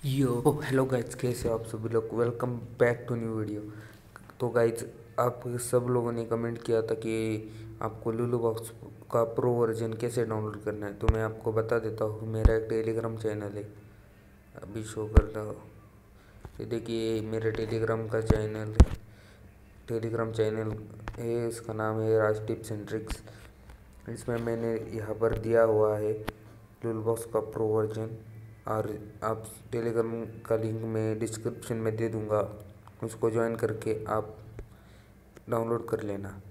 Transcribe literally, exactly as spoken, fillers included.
यो hello guys, कैसे हो आप सभी लोग। Welcome back to new video. तो गाइज, आप सब लोगों ने कमेंट किया था कि आपको लुलु बॉक्स का प्रो वर्जन कैसे डाउनलोड करना है। तो मैं आपको बता देता हूँ। मेरा एक टेलीग्राम चैनल है, अभी शो कर रहा हूँ। ये देखिए मेरा टेलीग्राम का चैनल टेलीग्राम चैनल है। इसका नाम है राज टिप्स एंड ट्रिक्स। इसमें मैंने यहाँ पर दिया हुआ है लुलु बॉक्स का प्रो वर्जन, और आप टेलीग्राम का लिंक मैं डिस्क्रिप्शन में दे दूँगा। उसको ज्वाइन करके आप डाउनलोड कर लेना।